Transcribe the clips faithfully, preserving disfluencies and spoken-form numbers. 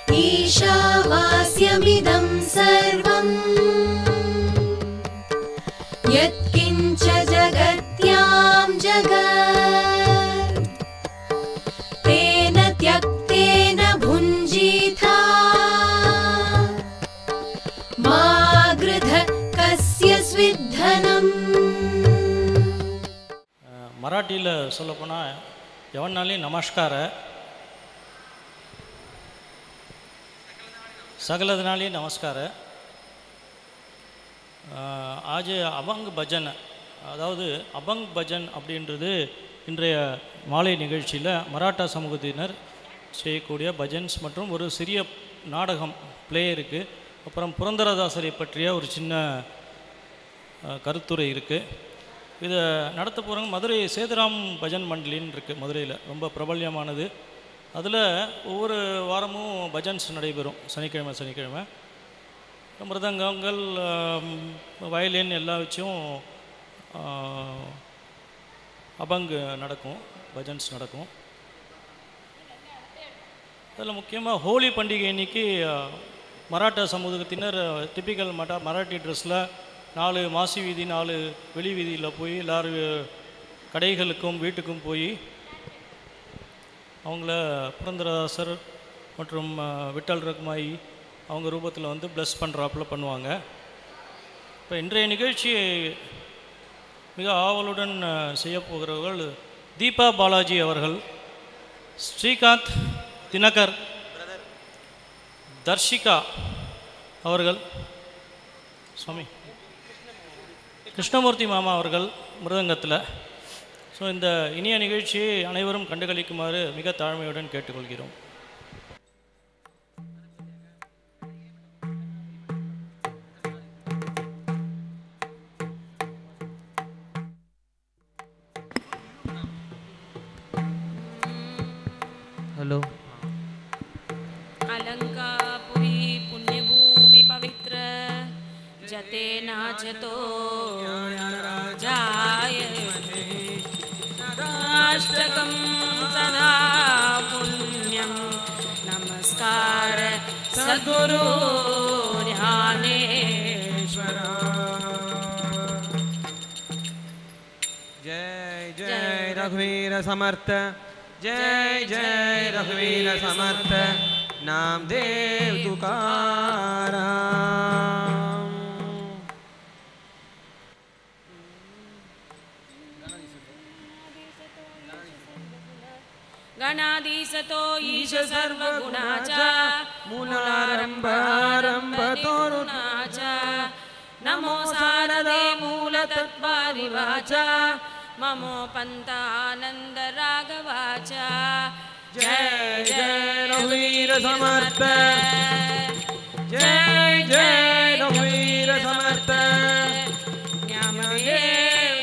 ईशावास्यमिदं सर्वं यत्किञ्च जगत्यां जगत् तेन त्यक्तेन भुञ्जीथा मा गृध कस्य स्विद्धनम्. மராட்டியில் சொல்லப்போனால் எவனாலையும் நமஸ்கார சகலதுனாலே நமஸ்கார. ஆஜ் அபங் பஜன், அதாவது அபங் பஜன் அப்படின்றது இன்றைய மாலை நிகழ்ச்சியில் மராட்டா சமூகத்தினர் செய்யக்கூடிய பஜன்ஸ் மற்றும் ஒரு சிறிய நாடகம் பிளே இருக்குது. அப்புறம் புரந்தரதாசரை பற்றிய ஒரு சின்ன கருத்துரை இருக்குது. இதை நடத்த போகிறவங்க மதுரை சேதுராம் பஜன் மண்டலின்னு இருக்குது, மதுரையில் ரொம்ப பிரபல்யமானது. அதில் ஒவ்வொரு வாரமும் பஜன்ஸ் நடைபெறும், சனிக்கிழமை சனிக்கிழமை மிருதங்கங்கள் வயலின் எல்லாம் வச்சும் அபங் நடக்கும், பஜன்ஸ் நடக்கும். அதில் முக்கியமாக ஹோலி பண்டிகை அன்றைக்கி மராட்டா சமூகத்தினர் டிப்பிக்கல் மட்டா மராட்டி ட்ரெஸ்ஸில் நாலு மாசி வீதி நாலு வெளி வீதியில் போய் எல்லோரும் கடைகளுக்கும் வீட்டுக்கும் போய் அவங்கள புரந்தரதாசர் மற்றும் விட்டல் ரகுமாயி அவங்க ரூபத்தில் வந்து ப்ளஸ் பண்ணுறாப்புல பண்ணுவாங்க. இப்போ இன்றைய நிகழ்ச்சி மிக ஆவலுடன் செய்யப்போகிறவர்கள் தீபா பாலாஜி அவர்கள், ஸ்ரீகாந்த் தினகர், தர்ஷிகா அவர்கள், சுவாமி கிருஷ்ணமூர்த்தி மாமா அவர்கள் மிருதங்கத்தில். ஸோ இந்த இனிய நிகழ்ச்சியை அனைவரும் கண்டுகளிக்குமாறு மிக தாழ்மையுடன் கேட்டுக்கொள்கிறோம். हेलो. अलंकापुरी पुण्यभूमि पवित्र जते नाचतो जायते राष्ट्रकं सदा पुण्यं नमस्कार सद्गुरु ज्ञानेश्वर. जय जय रघुवीर समर्थ, जय जय रघुवीर समर्थ, नामदेव तुकाराम. गणाधीशतो ईश सर्वगुणाचा मूलारंभ आरंभ तोरुणाचा नमो सारदे मूलतत्त्वादिवाचा ममो पंतानंद राघवाचा. जय जय रघुवीर समर्थ, जय जय रघुवीर समर्थ, नामदेव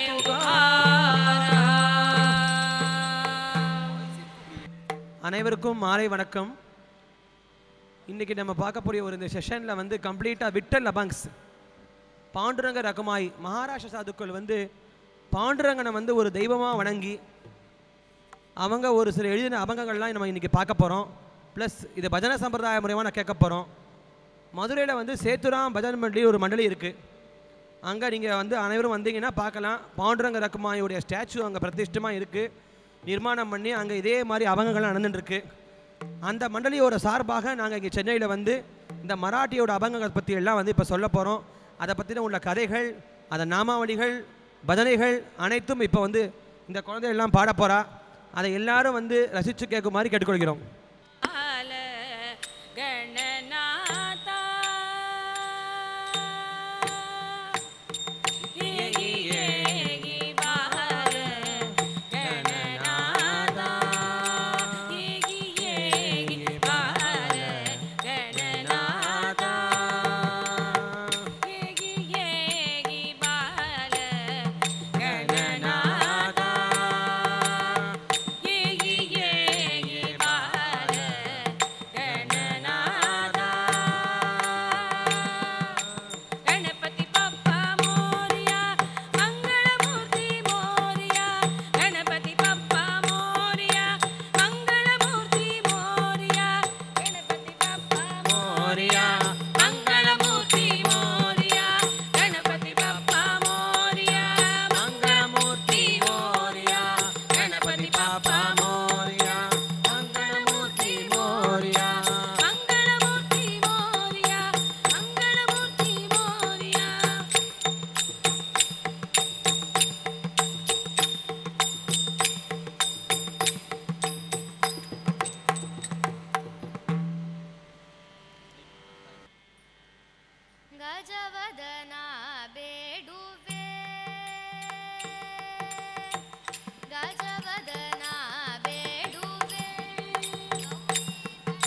அனைவருக்கும் மாலை வணக்கம். இன்றைக்கி நம்ம பார்க்கக்கூடிய ஒரு இந்த செஷனில் வந்து கம்ப்ளீட்டாக விட்டல் அபங்ஸ் பாண்டுரங்க ரகுமாய் மகாராஷ்டிர சாதுக்கள் வந்து பாண்டுரங்கனை வந்து ஒரு தெய்வமாக வணங்கி அவங்க ஒரு சில எழுதின அபங்கங்கள்லாம் நம்ம இன்றைக்கி பார்க்க போகிறோம். ப்ளஸ் இது பஜனை சம்பிரதாய முறையாக நான் கேட்க போகிறோம். மதுரையில் வந்து சேத்துராம் பஜன் மண்டலி ஒரு மண்டலி இருக்குது. அங்கே நீங்கள் வந்து அனைவரும் வந்தீங்கன்னா பார்க்கலாம். பாண்டுரங்க ரகுமாயோடைய ஸ்டாச்சு அங்கே பிரதிஷ்டமாக இருக்குது, நிர்மாணம் பண்ணி அங்கே இதே மாதிரி அபங்கங்கள்லாம் நடந்துட்டுருக்கு. அந்த மண்டலியோட சார்பாக நாங்கள் இங்கே சென்னையில் வந்து இந்த மராட்டியோட அபங்கங்கள் பற்றி எல்லாம் வந்து இப்போ சொல்ல போகிறோம். அதை பற்றின உள்ள கதைகள், அந்த நாமாவளிகள், பஜனைகள் அனைத்தும் இப்போ வந்து இந்த குழந்தையெல்லாம் பாட போகிறா. அதை எல்லாரும் வந்து ரசித்து கேட்குமாறு கேட்டுக்கொள்கிறோம்.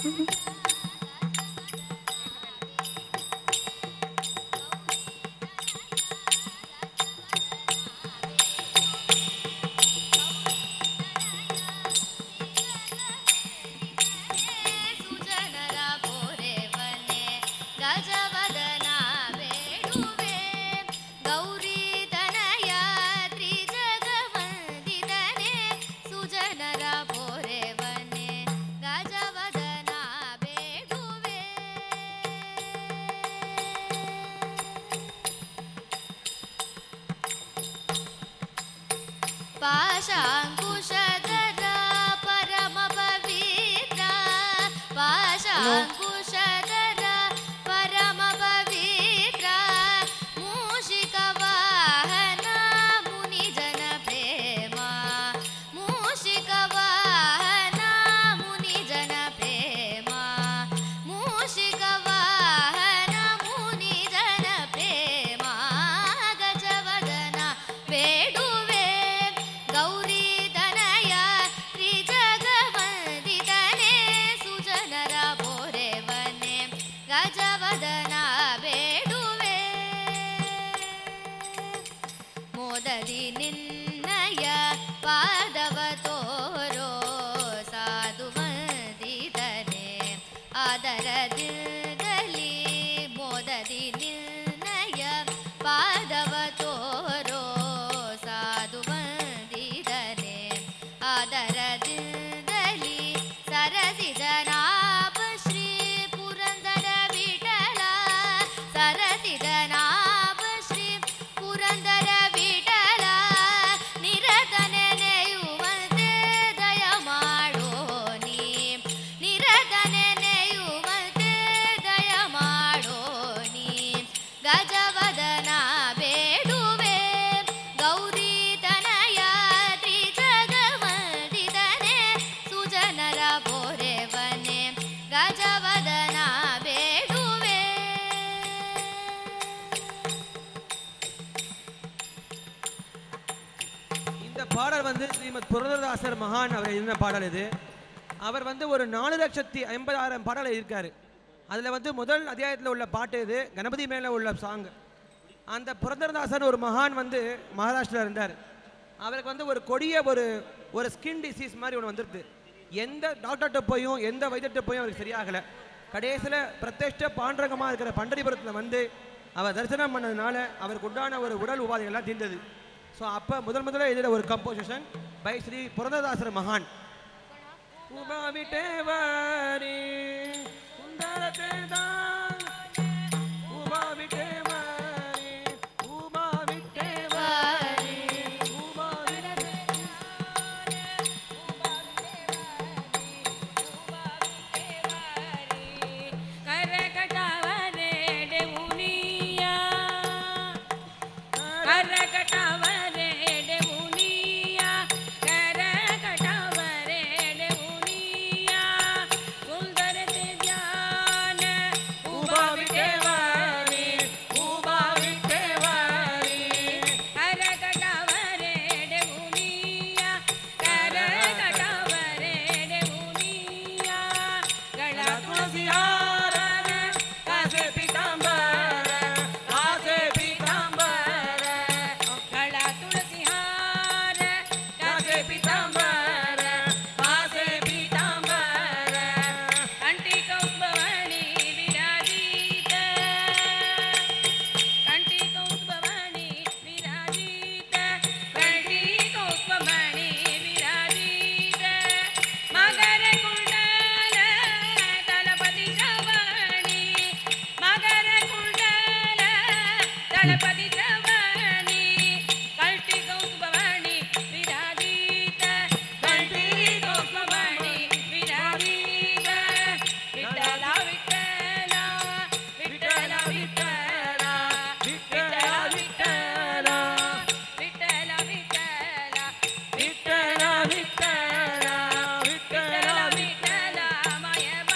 புரந்தரதாசர் மகான் அவர் எழுதின பாடல் இது. அவர் வந்து ஒரு நாலு லட்சத்தி ஐம்பதாயிரம் பாடல் எழுதியிருக்காரு. அதில் வந்து முதல் அத்தியாயத்தில் உள்ள பாட்டு இது, கணபதி மேலே உள்ள சாங். அந்த புரந்தரதாசர் ஒரு மகான் வந்து மகாராஷ்டிரா இருந்தார். அவருக்கு வந்து ஒரு கொடிய ஒரு ஒரு ஸ்கின் டிசீஸ் மாதிரி ஒன்று வந்துருக்கு. எந்த டாக்டர்கிட்ட போயும் எந்த வைத்தியர்கிட்ட போயும் அவருக்கு சரியாகலை. கடைசியில் பிரத்யட்ச பாண்டரங்கமாக இருக்கிற பண்டரிபுரத்தில் வந்து அவர் தரிசனம் பண்ணதுனால அவருக்கு உண்டான ஒரு உடல் உபாதைகள்லாம் தீர்ந்தது. ஸோ அப்போ முதல் முதல்ல இதில் ஒரு கம்போசிஷன் பை ஸ்ரீ புரந்தரதாசர் மகான்.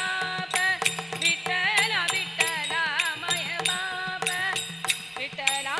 விட்டலா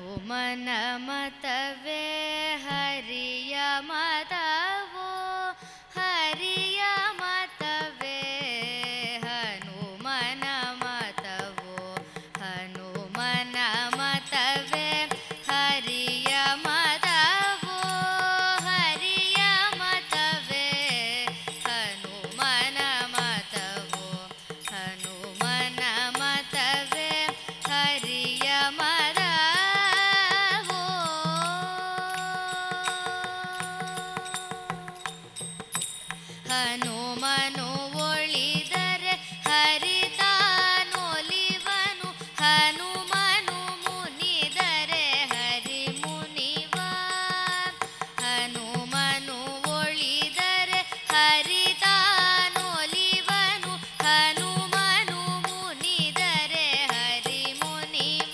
ಹನುಮನ ಮತವೇ ಹರಿಯ ಮತವೋ ಹರಿಯ ಮತವೇ ಹನುಮನ ಮತವೋ ಹನುಮನ ಮತವೇ ಹರಿಯ ಮತವೋ ಹರಿಯ ಮತವೇ ಹನುಮನ ಮತವೋ ಹನುಮನ ಮತವೇ ಹರಿಯ ಮತವೋ ಹನುಮನು ಒಳಿದರೆ ಹರಿತಾನೊಲಿವನು ಹನುಮನು ಮುನಿದರೆ ಹರಿ ಮುನಿವ ಹನುಮನು ಒಳಿದರೆ ಹರಿತಾನೊಲಿವನು ಹನುಮನು ಮುನಿದರೆ ಹರಿ ಮುನಿವ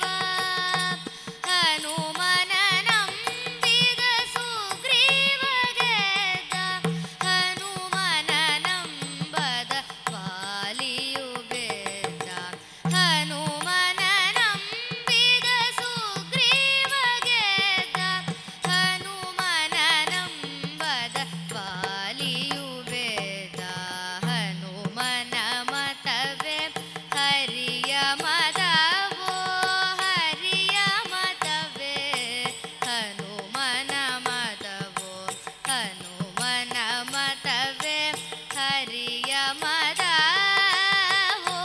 ಹನುಮನ ನಂಬಿದ ಸುಗ್ರೀವ ಗೆದ್ದ ಹನುಮನ ನಂಬದ ವಾಲಿಯು ಗೆದ್ದ ಹನುಮನ ನಂಬಿದ ಸುಗ್ರೀವ ಗೆದ್ದ ಹನುಮನ ನಂಬದ ವಾಲಿಯು ಗೆದ್ದ ಹನುಮನ ಮತವೇ ಹರಿಯ ಮತವೋ ಹರಿಯ ಮತವೇ ಹನುಮನ ಮತವೋ ಹನುಮನ ಮತವೇ ಹರಿಯ ಮತವೋ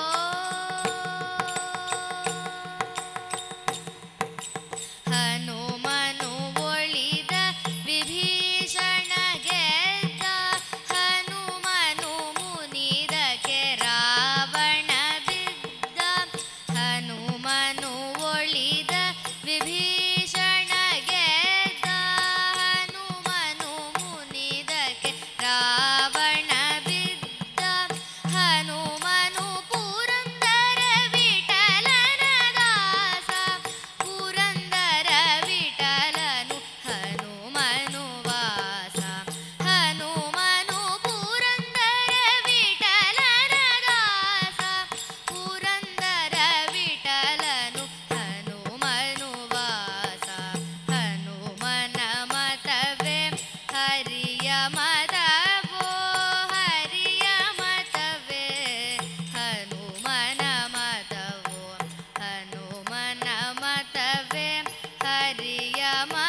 ಹನುಮನು ಒಳಿದ ವಿಭೀಷಣ ಗೆದ್ದ ಹನುಮನು ಮುನಿದಕ್ಕೆ ರಾವಣ ಬಿದ್ದ ಹನುಮನು ಒಳಿದ ವಿಭೀಷಣ ಗೆದ್ದ ಹನುಮನು ಮುನಿದಕ್ಕೆ ರಾವಣ ಬಿದ್ದ ಹನುಮನು ಪುರಂದರ ವಿಠಲನ ದಾಸ ಪುರಂದರ ವಿಠಲನು ಹನುಮನು ವಾಸ ಹನುಮನು ಪುರಂದರ ವಿಠಲನ ದಾಸ ಪುರಂದರ ವಿಠಲನು ಹನುಮನು ವಾಸ ಹನುಮನ ಮತವೇ ಹರಿಯ ಮತವೋ ಹರಿಯ ಮತವೇ ಹನುಮನ ಮತವೋ ಹನುಮನ ಮತವೇ ಹರಿಯ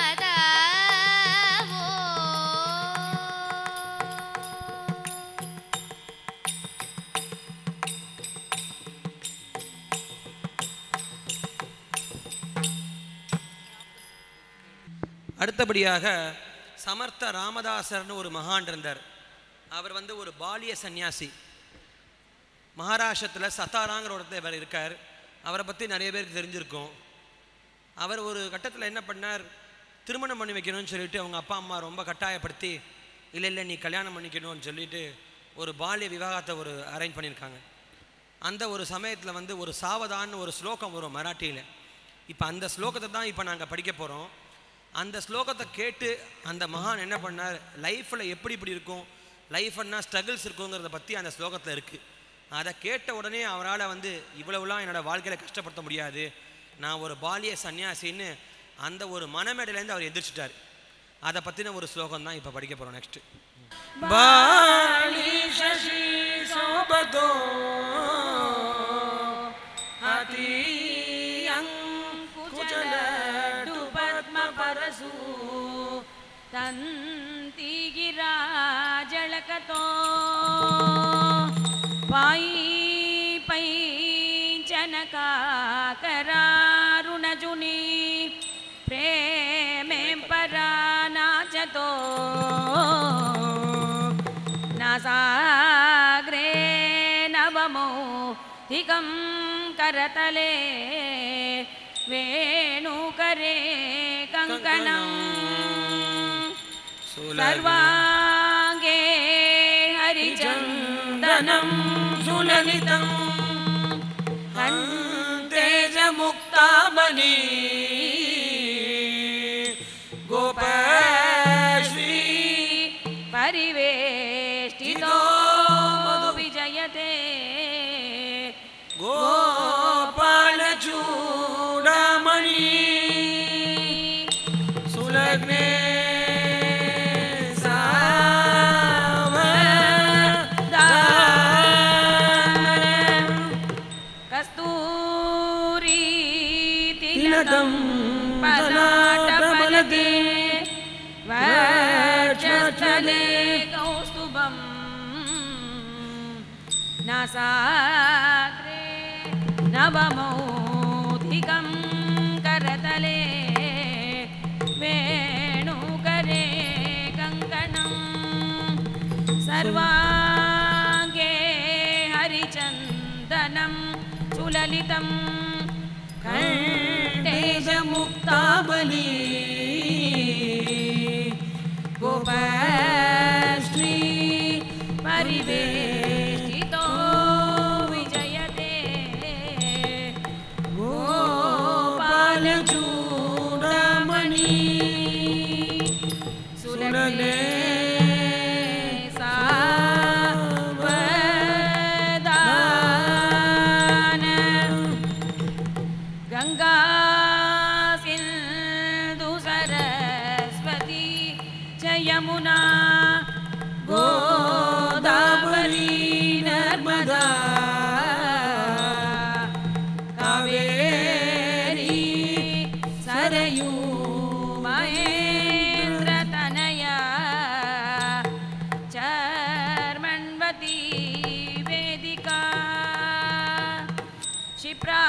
ಮತವೋ அடுத்தபடியாக சமர்த்த ராமதாசர்னு ஒரு மகான் இருந்தார். அவர் வந்து ஒரு பாலிய சன்னியாசி. மகாராஷ்டிரத்தில் சத்தாராங்கிற இடத்துல இவர் இருக்கார். அவரை பற்றி நிறைய பேருக்கு தெரிஞ்சிருக்கும். அவர் ஒரு கட்டத்தில் என்ன பண்ணார், திருமணம் பண்ணி வைக்கணும்னு சொல்லிட்டு அவங்க அப்பா அம்மா ரொம்ப கட்டாயப்படுத்தி இல்லை இல்லை நீ கல்யாணம் பண்ணிக்கணும்னு சொல்லிட்டு ஒரு பாலிய விவாகத்தை ஒரு அரேஞ்ச் பண்ணியிருக்காங்க. அந்த ஒரு சமயத்தில் வந்து ஒரு சாவதான்னு ஒரு ஸ்லோகம் வரும் மராட்டியில். இப்போ அந்த ஸ்லோகத்தை தான் இப்போ நாங்கள் படிக்க போகிறோம். அந்த ஸ்லோகத்தை கேட்டு அந்த மகான் என்ன பண்ணார், லைஃப்பில் எப்படி இப்படி இருக்கும், லைஃப்னா ஸ்ட்ரகிள்ஸ் இருக்குங்கிறத பற்றி அந்த ஸ்லோகத்தில் இருக்குது. அதை கேட்ட உடனே அவரால் வந்து இவ்வளவுலாம் என்னோடய வாழ்க்கையில் கஷ்டப்படுத்த முடியாது, நான் ஒரு பாலிய சன்னியாசின்னு அந்த ஒரு மனமேடையிலேருந்து அவர் எதிர்ச்சிட்டார். அதை பற்றின ஒரு ஸ்லோகம் தான் இப்போ படிக்க போகிறோம். நெக்ஸ்ட்டு बाली शशि सोबतो अति अंकुचलड्डु पद्म परसु तंति गिरा जलकतो पाई पै जनका करारुणजुनी प्रेमे परा नाचतो नासाग्रे नवमौक्तिकं करतले वेणुकरे कङ्कणं सर्वाङ्गे हरिचन्दनं सुललितं तेजमुक्तामणि गोपश्री परिवेष्टितो विजयते गोपालचूडामणि सुलग्ने कस्तूरी तिलकं पलाटफलके वक्षस्थले कौस्तुभं नासाग्रे नवमौधिकं करतले वेणुकरे कङ्कणं सर्वाङ्गे हरिचन्दनं सुललितं कण्ठेशमुक्तावली गोपश्री परिवेष्टितो विजयते गोपालचूडामणि सुलग्ने सावधान गंगा सिंधु सरस्वती च यमुना गोदावरी नर्मदा कावेरी सरयू महेन्द्रतनया चर्मण्वती वेदिका क्षिप्रा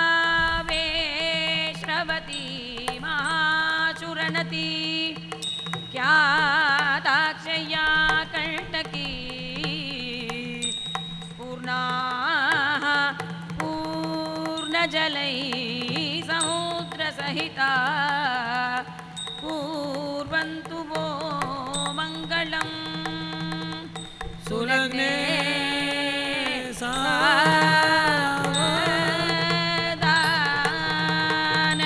वेश्रवती महाचूर्णती ख्याताक्षया कण्टकी पूर्णा पूर्णजलै समुद्रसहिता पूर्वन्तु वो मङ्गलम् सुलग्ने सावधान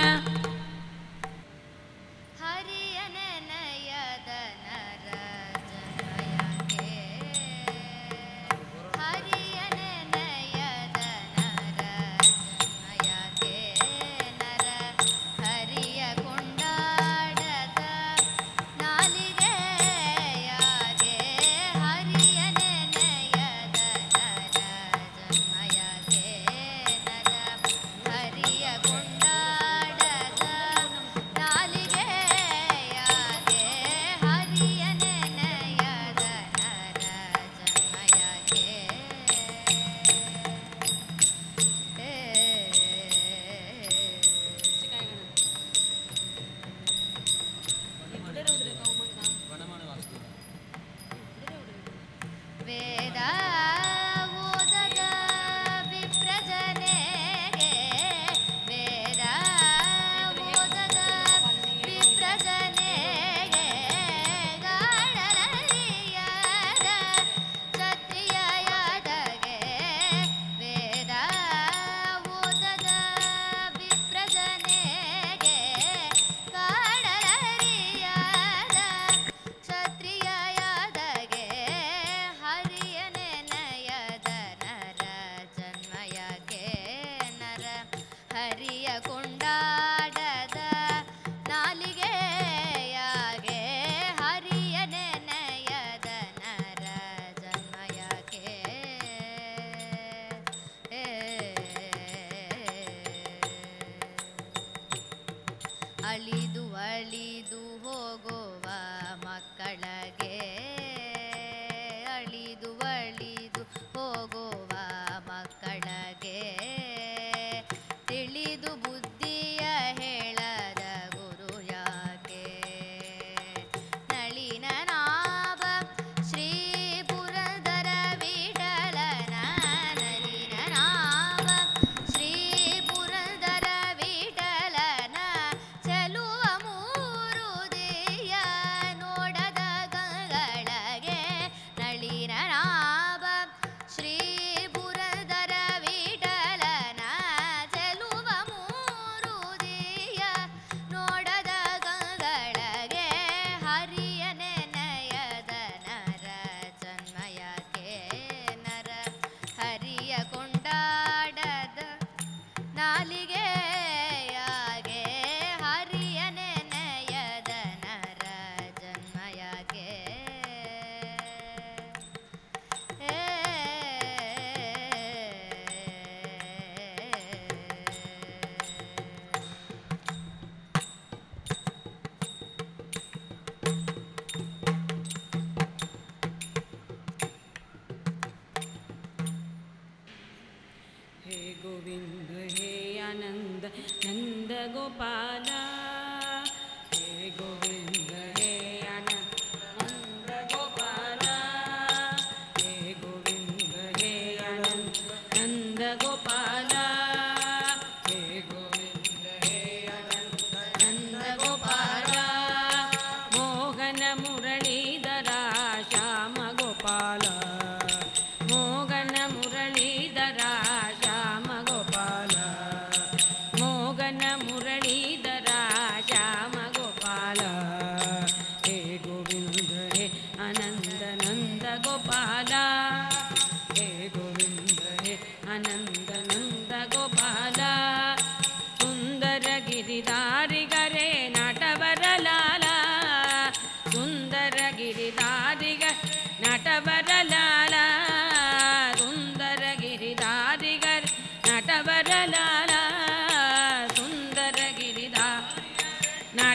ಅಳಿದು ಅಳಿದು ಹೋಗುವ ಮಕ್ಕಳಿಗೆ ಅಳಿದು ಅಳಿದು ಹೋಗುವ ಮಕ್ಕಳಿಗೆ ತಿಳಿದು ಬುದ್ಧಿಯ ಹೇಳದ ಗುರು ಯಾಕೆ ನಳಿನ ನಾಭ ಶ್ರೀ ಪುರಂದರ ವಿಠಲನ ನಳಿನ ನಾಭ ಶ್ರೀ ಪುರಂದರ ವಿಠಲನ ಚೆಲುವ ಮೂರು ದೇಯ ನೋಡದ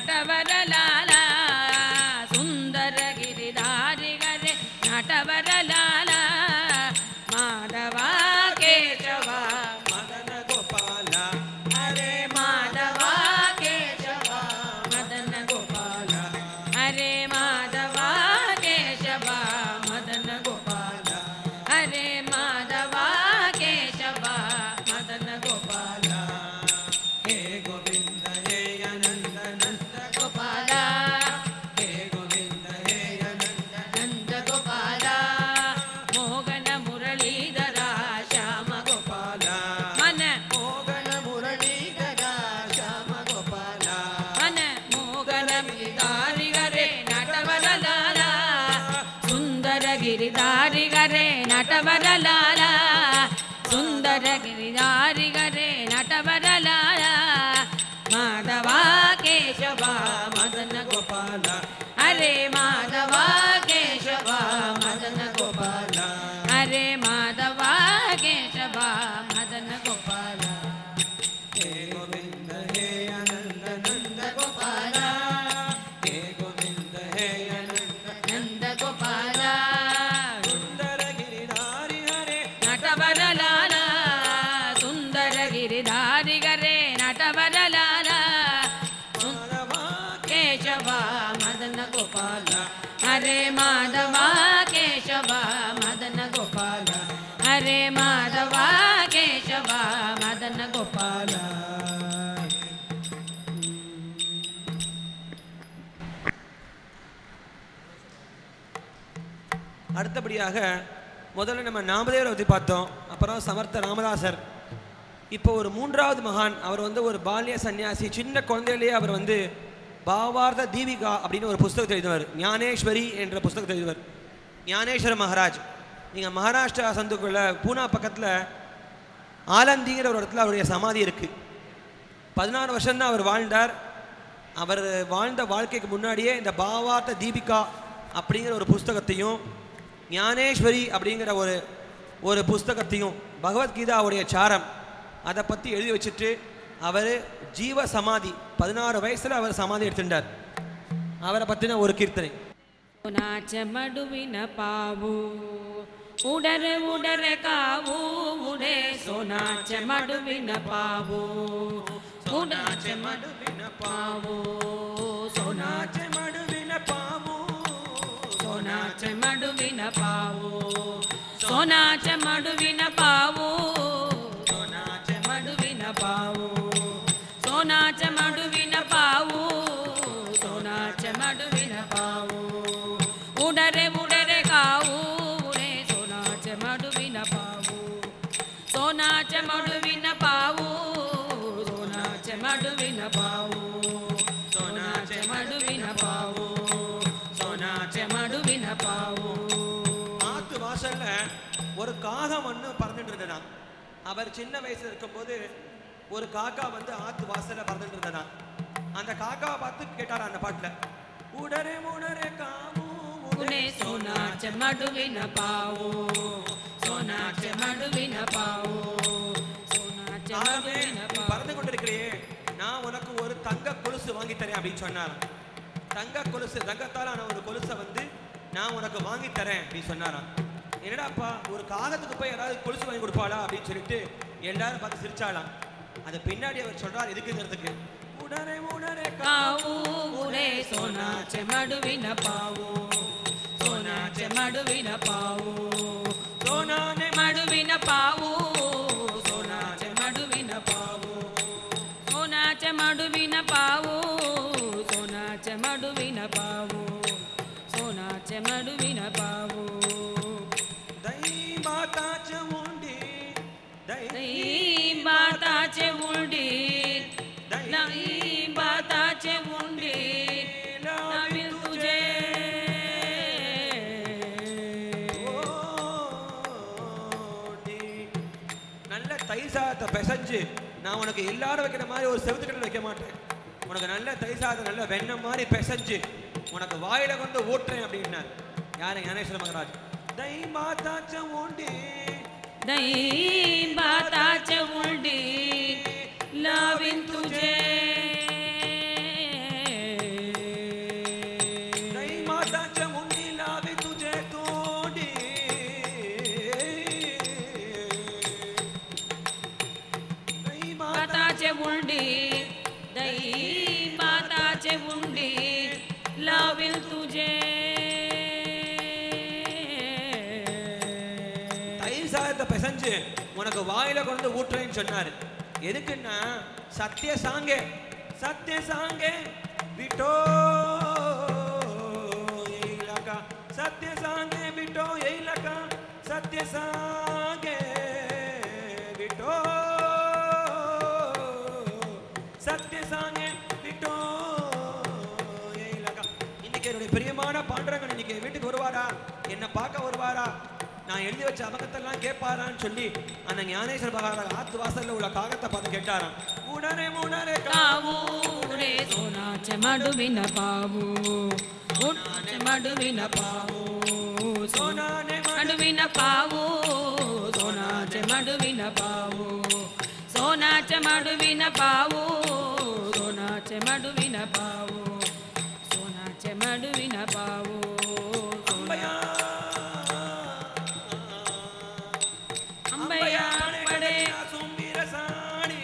ನಟವರಲಾಲ ಸುಂದರ ಗಿರಿಧಾರಿಗರೆ ನಟವರಲಾಲ ಮಾಧವ ಕೇಶವ ಮದನ ಗೋಪಾಲ ಹರೇ ಮಾಧವ ಕೇಶವ ಮದನ ಗೋಪಾಲ ಹರೇ ಮಾಧವ ಕೇಶವ ಮದನ ಗೋಪಾಲ ಹರೇ ಮಾಧವ ಕೇಶವ ಮದನ ಗೋಪಾಲ ಹೇ ಗೋವಿಂದ ಹೇ ಅನಂತ ನಂದ ಗೋಪಾಲ ಹೇ ಗೋವಿಂದ ಹೇ ಅನಂತ ನಂದ ಗೋಪಾಲ ಮೋಗನ ಮುರಳೀಧರ ಶ್ಯಾಮ ಗೋಪಾಲ ಮನ ಮೋಗನ ಮುರಳೀಧರ ಶ್ಯಾಮ ಗೋಪಾಲ ಮನ ಮೋಗನ ಗಿರಿಧಾರಿಗರೆ ನಟವರಲಾಲ ಸುಂದರ ಗಿರಿಧಾರಿಗರೆ ನಟವರಲಾಲ ಸುಂದರ ಗಿರಿಧಾರಿಗರೆ ನಟವರಲಾಲ ಮಾಧವ ಕೇಶವ ಮದನ ಗೋಪಾಲ ಹರೇ ಮಾಧವ ಕೇಶವ ಮದನ ಗೋಪಾಲ ಹರೇ ಮಾಧವ ಕೇಶವ ಮದನ ಗೋಪಾಲ ಹೇ ಗೋವಿಂದ ಹೇ ಅನಂತ ನಂದ ಗೋಪಾಲ ಹೇ ಗೋವಿಂದ ಹೇ ಅನಂತ ನಂದ ಗೋಪಾಲ ಸುಂದರ ಗಿರಿಧಾರಿ ಹರೇ ನಟವರಲಾಲ ಸುಂದರ ಗಿರಿಧಾರಿಗರೆ ನಟವರಲಾಲ ಮಾಧವ ಕೇಶವ ಮದನ ಗೋಪಾಲ ಹರೇ ಮಾಧವ ಕೇಶವ ಮದನ ಗೋಪಾಲ ಹರೇ ಮಾಧವ ಕೇಶವ ಮದನ ಗೋಪಾಲ அடுத்தபடியாக முதல்ல நம்ம நாமதேவரை பற்றி பார்த்தோம், அப்புறம் சமர்த்த ராமதாசர். இப்போ ஒரு மூன்றாவது மகான், அவர் வந்து ஒரு பால்ய சன்னியாசி. சின்ன குழந்தையிலேயே அவர் வந்து பாவார்த்த தீபிகா அப்படின்னு ஒரு புஸ்தகத்தை எழுதுவார். ஞானேஸ்வரி என்ற புஸ்தகத்தை எழுதுவார் ஞானேஸ்வர மகாராஜ். நீங்கள் மகாராஷ்டிரா சந்துக்குள்ள பூனா பக்கத்தில் ஆலந்திங்கிற ஒரு இடத்துல அவருடைய சமாதி இருக்குது. பதினாறு வருஷம்தான் அவர் வாழ்ந்தார். அவர் வாழ்ந்த வாழ்க்கைக்கு முன்னாடியே இந்த பாவார்த்த தீபிகா அப்படிங்கிற ஒரு புஸ்தகத்தையும் ஞானேஸ்வரி அப்படிங்கிற ஒரு ஒரு புஸ்தகத்தையும் பகவத்கீதாவுடைய சாரம் அதை பற்றி எழுதி வச்சுட்டு அவர் ஜீவ சமாதி பதினாறு வயசில் அவர் சமாதி எடுத்துட்டார். அவரை பற்றின ஒரு கீர்த்தனை. ನಾಚ ಮಡುವಿನ ಪಾವು ಉಡರೆ ಉಡರೆ ಕಾವು ಉಡೆ ಸೋನಾಚ ಮಡುವಿನ ಪಾವು ಉಡಾಚ ಮಡುವಿನ ಪಾವು ಸೋನಾಚ ಮಡುವಿನ ಪಾವು ಸೋನಾಚ ಮಡುವಿನ ಪಾವು ಸೋನಾಚ ಮಡುವಿನ ಪಾವು ಸೋನಾಚ ಮಡುವಿನ ಪಾವು ಸೋನಾಚ ಮಡುವಿನ ಪಾವು ಸೋನಾಚ ಮಡುವಿನ ಪಾವು ಉಡರೆ ಉಡರೆ ಕಾವು ಉಡೆ ಸೋನಾಚ ಮಡುವಿನ ಪಾವು ಸೋನಾಚ ಮಡುವಿನ ಪಾವು ಸೋನಾಚ ಮಡುವಿನ ಪಾವು ಸೋನಾಚ ಮಡುವಿನ ಪಾವು ಸೋನಾಚ ಮಡುವಿನ ಪಾವು. ஆத்து வாசல்ல ஒரு காகம் ஒன்று பறந்துட்டு இருந்ததா. அவர் சின்ன வயசுல இருக்கும்போது ஒரு காக்கா வந்து ஆத்து வாசல்ல பறந்துட்டு இருந்ததா. அந்த காக்காவை பார்த்து கேட்டாரா அந்த பாட்டுல, உடரே உடரே காமு ಉಡೆ ಸೋನಾಚ ಮಡುವಿನ ಪಾವು ಸೋನಾಚ ಮಡುವಿನ ಪಾವು ಸೋನಾಚ ಮಡುವಿನ ಪಾವು. பறந்து கொண்டிருக்கிறியே, நான் உனக்கு ஒரு தங்க கொலுசு வாங்கி தரேன் அப்படின்னு சொன்னாராம். தங்க கொலுசு, தங்கத்தால் ஆன ஒரு கொலுசை வந்து நான் உனக்கு வாங்கி தரேன் அப்படின்னு சொன்னாராம். என்னடாப்பா, ஒரு காகத்துக்கு போய் யாராவது கொலுசு வாங்கி கொடுப்பாளா அப்படின்னு சொல்லிட்டு எல்லாரும் பார்த்து சிரிச்சாலாம். அது பின்னாடி அவர் சொல்றார் எதுக்குங்கிறதுக்கு, உடனே உடனே ಕಾವು ಉಡೆ ಸೋನಾಚ ಮಡುವಿನ ಪಾವು ಸೋನಾಚ ಮಡುವಿನ ಪಾವು ಸೋನಾನೆ ಮಡುವಿನ ಪಾವು ಸೋನಾಚ ಮಡುವಿನ ಪಾವು ಸೋನಾಚ ಮಡುವಿನ ಪಾವು ಸೋನಾಚ ಮಡುವಿನ ಪಾವು ಸೋನಾಚ ಮಡುವಿನ ಪಾವು. தை மாதாச்ச உண்டி தை ದೈ ಬಾತಾಚೆ ಉಂಡಿ ದೈ ಬಾತಾಚೆ ಉಂಡಿ ನವಿಲ್ ತುಜೆ ஓடி. நல்ல தயிர் சாதத்தை பிசைஞ்சு நான் உனக்கு எல்லாரும் வைக்கிற மாதிரி ஒரு செவத்துக்கடல் வைக்க மாட்டேன். உனக்கு நல்ல தயிர் சாதத்தை நல்ல வெண்ணெய் மாதிரி பிசைஞ்சு உனக்கு வாயில கொண்டு ஓட்டுறேன் அப்படின்னார். யாரு? ஞானேஸ்வர மகராஜ். தை மாதாச்ச உண்டி दई बाताचे उलडी लावीन तुझे வந்து உனக்கு வாயில கொண்டு ஊற்றுறேன்னு சொன்னாரு. எதுக்குன்னா சத்திய சாங்கே சத்திய சாங்கே விட்டோ ஏலகா சத்திய சாங்கே விட்டோ ஏலகா சத்திய சாங்கே விட்டோ சத்திய சாங்கே விட்டோ ஏலகா. இன்னைக்கு என்னுடைய பிரியமான பாண்டரங்கன் இன்னைக்கு வீட்டுக்கு வருவாரா, என்ன பார்க்க வருவாரா, நான் எழுதி வச்ச அபகத்தெல்லாம் கேட்பாரான்னு சொல்லி அந்த ஞானேஸ்வர பகவான் ஆத்து வாசல்ல உள்ள காகத்தை பார்த்து கேட்டாராம். உடனே உடனே ಕಾವು ರೇ ಸೋನಾಚ ಮಡುವಿನ ಪಾವು ಸೋನಾಚ ಮಡುವಿನ ಪಾವು ಸೋನಾನೆ ಮಡುವಿನ ಪಾವು ಸೋನಾಚ ಮಡುವಿನ ಪಾವು ಸೋನಾಚ ಮಡುವಿನ ಪಾವು ಸೋನಾಚ ಮಡುವಿನ ಪಾವು ಸೋನಾಚ ಮಡುವಿನ ಪಾವು ಅಂಬಯ್ಯ ಅಂಬಯ್ಯ ಪಡೆ ಸುಂಬಿ ರಸಾಣಿ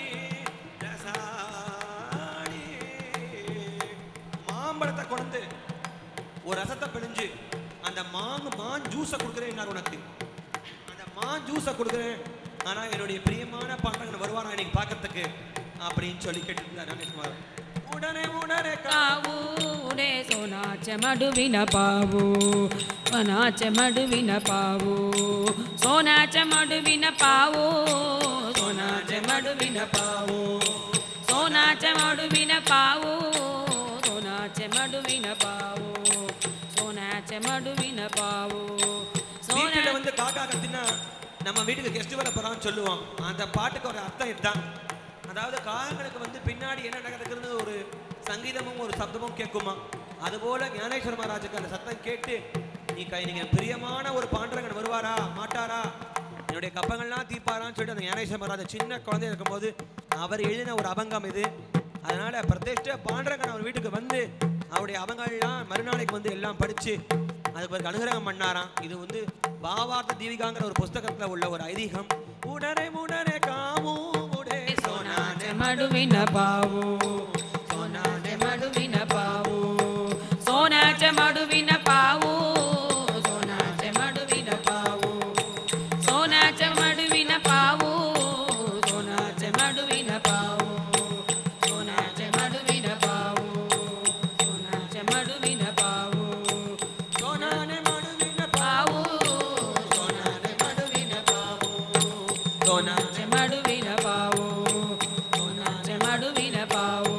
ரசாணி மாம்பழத்தை கொண்டு ஒரு ரசத்தை பிழிஞ்சு அந்த மாங் மான் ஜூஸை கொடுக்குறேன் உனக்கு, அந்த மான் ஜூஸை கொடுக்குறேன், ஆனா என்னுடைய பிரியமான பாண்டரங்கன் வருவாரா இன்னைக்கு பார்க்கறதுக்கு அப்படின்னு சொல்லி கேட்டு உடனே உடனே ಕಾವು ರೇ ಸೋನಾಚ ಮಡುವಿನ ಪಾವು ಸೋನಾಚ ಮಡುವಿನ ಪಾವು ಸೋನಾಚ ಮಡುವಿನ ಪಾವು ಸೋನಾಚ ಮಡುವಿನ ಪಾವು ಸೋನಾಚ ಮಡುವಿನ ಪಾವು ಸೋನಾಚ ಮಡುವಿನ ಪಾವು ಸೋನಾಚ ಮಡುವಿನ ಪಾವು வீட்டுல வந்து காக்கா கத்தினா நம்ம வீட்டுக்கு கெஸ்ட் வர போறான்னு சொல்லுவோம். அந்த பாட்டுக்கு ஒரு அர்த்தம் இதுதான். அதாவது காகங்களுக்கு வந்து பின்னாடி என்ன நடக்குதுன்னு ஒரு சங்கீதமும் ஒரு சப்தமும் கேட்குமா. அதுபோல ஞானேஸ்வர மகாராஜுக்கு அந்த சத்தம் கேட்டு நீ கை நீங்க பிரியமான ஒரு பாண்டரங்கன் வருவாரா மாட்டாரா, என்னுடைய கப்பங்கள்லாம் தீர்ப்பாரான்னு சொல்லிட்டு அந்த ஞானேஸ்வர மகாராஜா சின்ன குழந்தைய இருக்கும்போது அவர் எழுதின ஒரு அபங்கம் இது. அதனால பிரதிஷ்ட பாண்டரங்கன் அவர் வீட்டுக்கு வந்து அவருடைய அபங்கள்லாம் மறுநாளைக்கு வந்து எல்லாம் படிச்சு அதுக்கு பிறகு அனுகிரகம் பண்ணாராம். இது வந்து பாவார்த்த தீவிகாங்கிற ஒரு புஸ்தகத்துல உள்ள ஒரு ஐதீகம். உடனே உடனே காமு உடே ಸೋನಾಚ ಮಡುವಿನ ಪಾವು ಸೋನಾಚ ಮಡುವಿನ ಪಾವು ಸೋನಾಚ ಮಡುವಿನ ಪಾವು ಸೋನಾಚ ಮಡುವಿನ ಪಾವು ಸೋನಾಚ ಮಡುವಿನ ಪಾವು ಸೋನಾಚ ಮಡುವಿನ ಪಾವು ಸೋನಾಚ ಮಡುವಿನ ಪಾವು ಸೋನಾಚ ಮಡುವಿನ ಪಾವು ಸೋನಾನೆ ಮಡುವಿನ ಪಾವು ಸೋನಾನೆ ಮಡುವಿನ ಪಾವು ಸೋನಾಚ ಮಡುವಿನ ಪಾವು ಸೋನಾಚ ಮಡುವಿನ ಪಾವು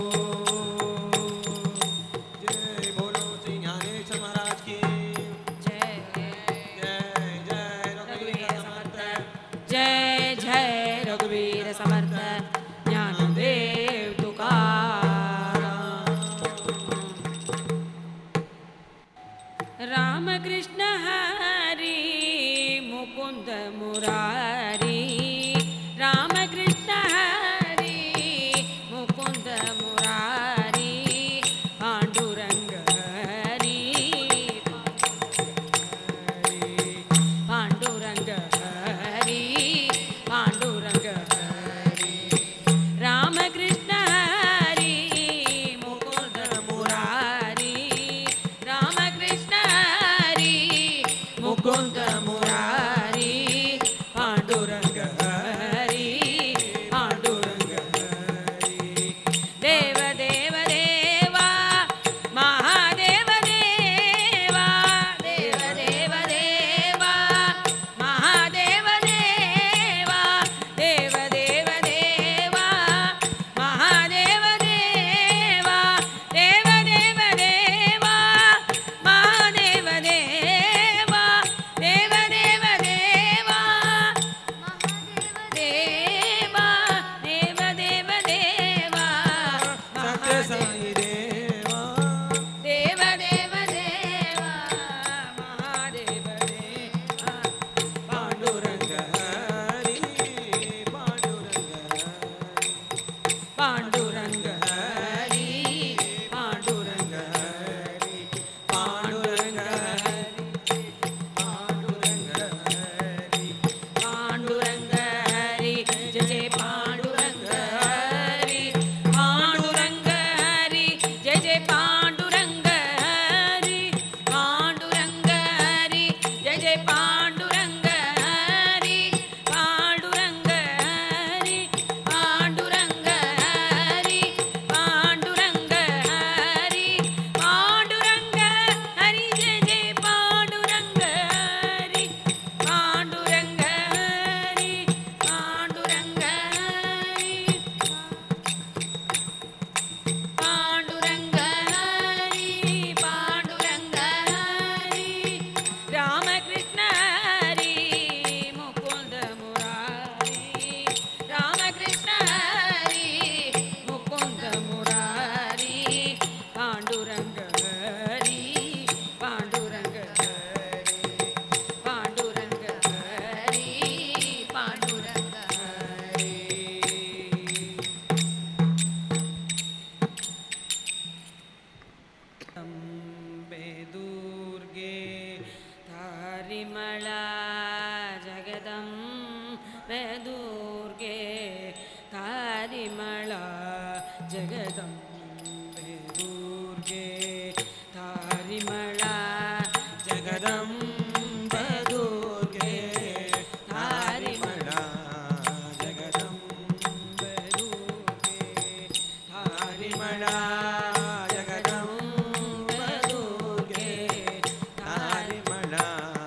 जय बोलो श्री ज्ञानेश्वर महाराज की ಜಯ जय जय रघुवीर समर्थ जय जय रघुवीर समर्थ ज्ञानदेव तुकाराम राम कृष्ण हरि मुकुंद मुरारी राम कृष्ण हरि मुकुंद मुरारी पांडुरंग हरि पांडुरंग हरि पांडुरंग हरि राम कृष्ण हरि मुकुंद मुरारी राम कृष्ण हरि मुकुंद मुरारी पांडुरंग अम्बे दुर्गे तारिमळा जगदम्बे दुर्गे तारिमळा जगदम्बे दुर्गे तारिमळा जगदम्बे दुर्गे तारिमळा जगदम्बे दुर्गे तारिमळा जगदम्बे दुर्गे तारिमळा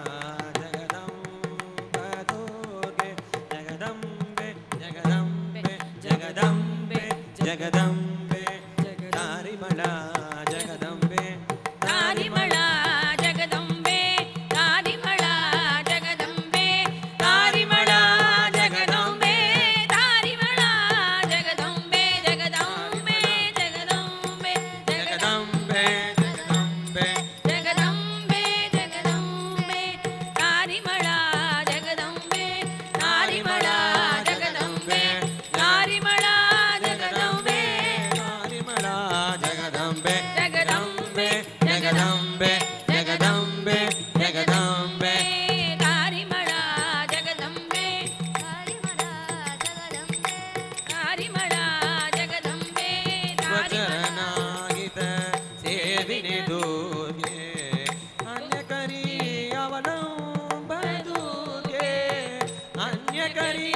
जगदम्बे दुर्गे जगदम्बे जगदम्बे जगदम्बे जगदम्बे तारिमळा जगदम्बे तारिमळा जगदम्बे तारिमळा जगदम्बे तारिमळा जगदम्बे तारिमळा जगदम्बे जगदम्बे जगदम्बे जगदम्बे जगदम्बे जगदम्बे जगदम्बे तारिमळा जगदम्बे तारिमळा जगदम्बे तारिमळा जगदम्बे तारिमळा जगदम्बे जगदम्बे जगदम्बे जगदम्बे जगदम्बे तारिमळा जगदम्बे तारिमळा जगदम्बे तारिमळा जगदम्बे स्वचरणागित सेविने दुर्गे अन्यकरी अवलंब दुर्गे अन्यकरी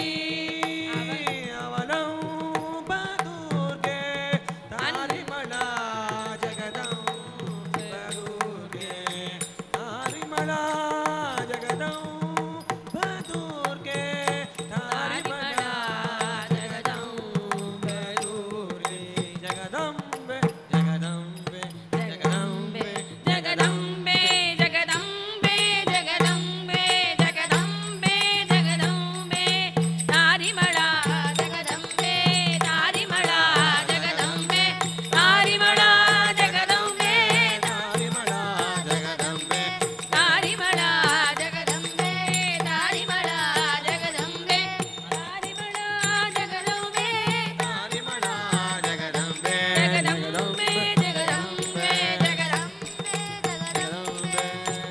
अवलंब दुर्गे तारिमळा जगदम्बे दुर्गे तारिमळा जगदम्बे दुर्गे तारिमळा जगदम्बे दुर्गे जगदम्बे जगदम्बे जगदम्बे जगदम्बे जगदम्बे जगदम्बे जगदम्बे जगदम्बे तारिमळा जगदम्बे तारिमळा जगदम्बे तारिमळा जगदम्बे तारिमळा जगदम्बे तारिमळा जगदम्बे तारिमळा जगदम्बे तारिमळा जगदम्बे तारिमळा जगदम्बे जगदम्बे जगदम्बे जगदम्बे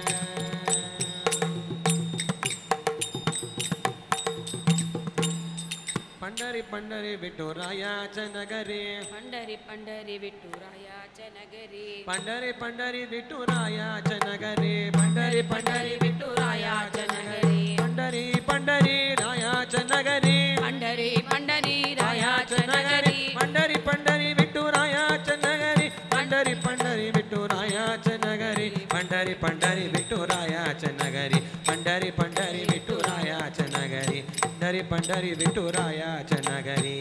पंढरी पंढरी विठुरायाच्या नगरी पंढरी पंढरी विठुरायाच्या नगरी पंढरी पंढरी विठुरायाच्या नगरी पंढरी पंढरी विठुरायाच्या नगरी पंढरी पंढरी रायाच्या नगरी पंढरी पंढरी रायाच्या नगरी पंढरी पंढरी विठुरायाच्या नगरी पंढरी पंढरी विठुरायाच्या नगरी पंढरी पंढरी विठुरायाच्या नगरी पंढरी पंढरी विठुरायाच्या नगरी पंढरी पंढरी विठुरायाच्या नगरी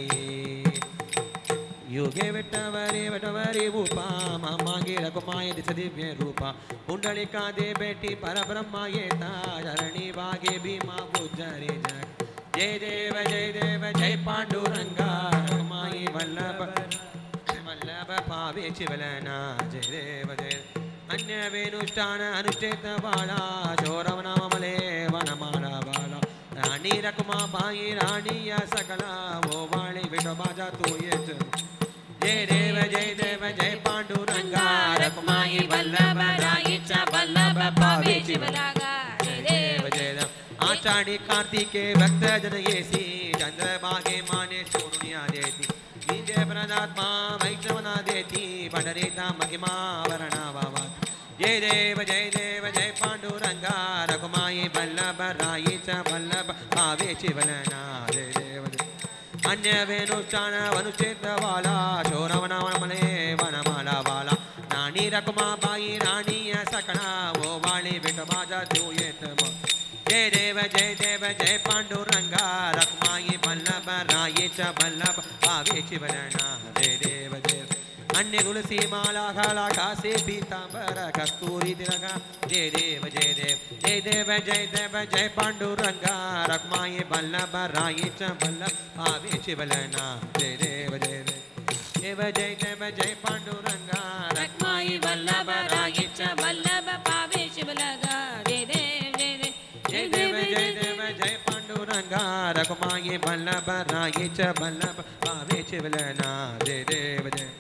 युगे विठ्ठवरी विठ्ठवरी रूपा मागे रघुमाय दिस दिव्य रूपा पुंडलिका दे बेटी परब्रह्मा येता धरणी वागे भीमा गुजरे जग जय देव जय देव जय पांडुरंगा रघुमाई वल्लभ वल्लभ पावे चिवलना जय देव जय अन्य वेणुष्ठान अनुष्ठित बाला चोरव नाम मले वनमाला बाला रानी रकुमा बाई रानी या सकला वो वाणी विठोबाजा तू ये जय देव जय देव जय पांडुरंगा रकुमाई वल्लभ राईचा वल्लभ पावे चिवलागा जय देव जय देव आषाढी कार्तिके भक्त जन येसी चंद्रभागे माने सोनुनिया देती विजय प्रदात्मा वैष्णवना देती पंडरीता महिमा वर्णा बाबा जय देव जय देव जय पांडुरंगा रघुमाई वल्लभ राईचा वल्लभ पावे चिवलना जय देव जय अन्य वेणुष्ठान वनुचित वाला शोरवना वनमले वनमाला वाला नानी रकुमा बाई रानी सकणा वो वाली विठोबाजा तू येत जय देव जय देव जय पांडुरंगा रकुमाई वल्लभ राईचा वल्लभ पावे चिवलना जय देव जय अन्य तुलसी माला खाला घासे पीतांबर कस्तूरी तिलका जय देव जय देव जय देव जय देव जय पांडुरंगा रकुमाई वल्लभ राईचा वल्लभ पावे चिवलना जय देव जय देव देव जय देव जय पांडुरंगा रखमाई वल्लभ राईचा वल्लभ पावे शिवलगा जय देव जय देव जय देव जय देव जय पांडुरंगा रकुमाई वल्लभ राईचा वल्लभ पावे चिवलना जय देव जय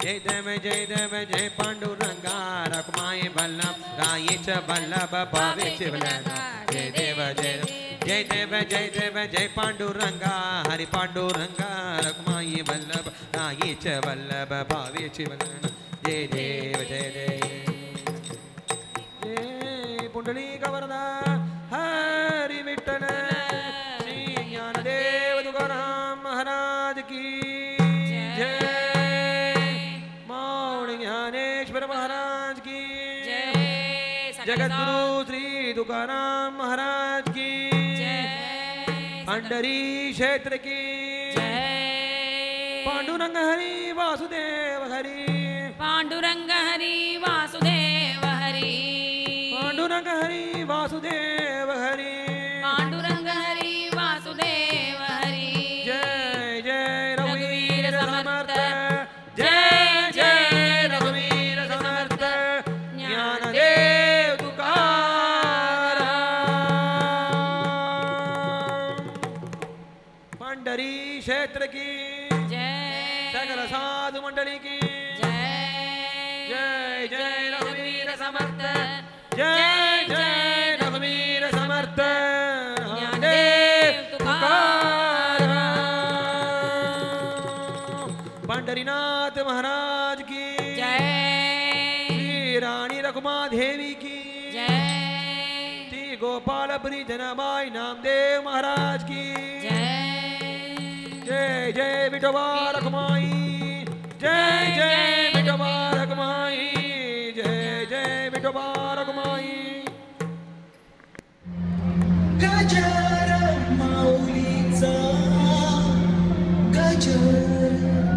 जय देव जय देव जय पांडुरंगा रखमाई वल्लभ राये च वल्लभ पावे शिवलगा जय देव जय जय देव जय देव जय पांडुरंगा हरि पांडुरंगा रखमाई वल्लभ राये च वल्लभ पावे शिवलगा जय देव जय देव जय पुंडलीक वरदा हरि विठ्ठल श्री ज्ञानदेव तुकाराम महाराज की जय मौनी ज्ञानेश्वर महाराज की जय जगतगुरु श्री तुकाराम महाराज की पंडरी क्षेत्र की पांडुरंग हरि वासुदेव हरि पांडुरंग हरि वासुदेव हरि पांडुरंग हरि वासुदेव हरि पांडुरंग हरि वासुदेव हरि जय जय रघुवीर समर्थ जय जय रघुवीर समर्थ ज्ञानदेव तुकाराम पंडरी क्षेत्र की जय सकल साधु मंडली की जय जय रघुवीर समर्थ जय जय रघुवीर समर्थ ज्ञानदेव तुकाराम पंडरीनाथ महाराज की जय श्री रानी रघुमा देवी की जय श्री गोपालपुरी जनाबाई नामदेव महाराज की जय जय जय विठोबा रखमाई जय जय विठोबा रखमाई जय जय विठोबा रखमाई गजर माऊलीचा गजर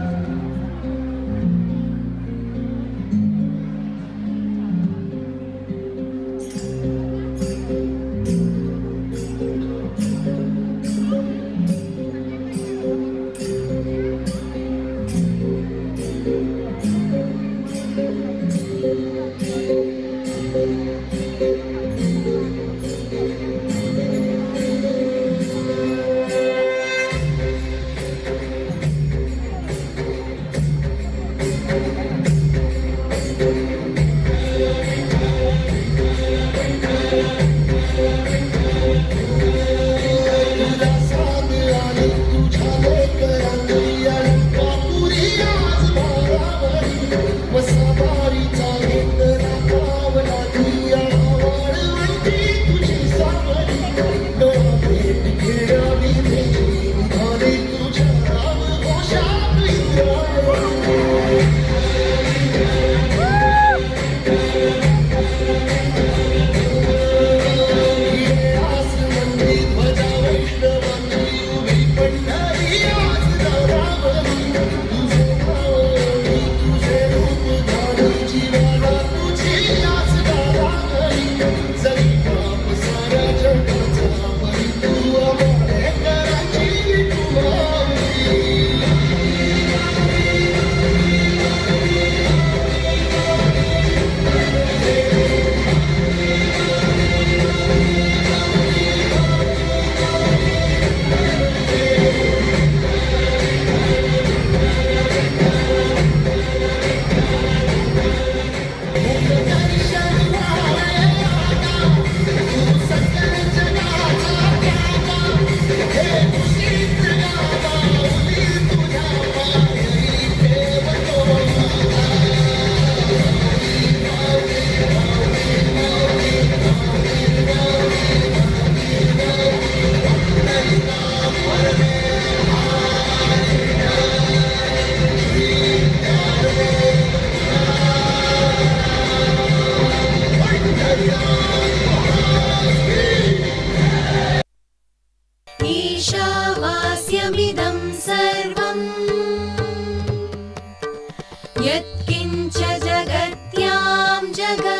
ईशावास्यमिदं सर्वं यत्किञ्च जगत्यां जगत्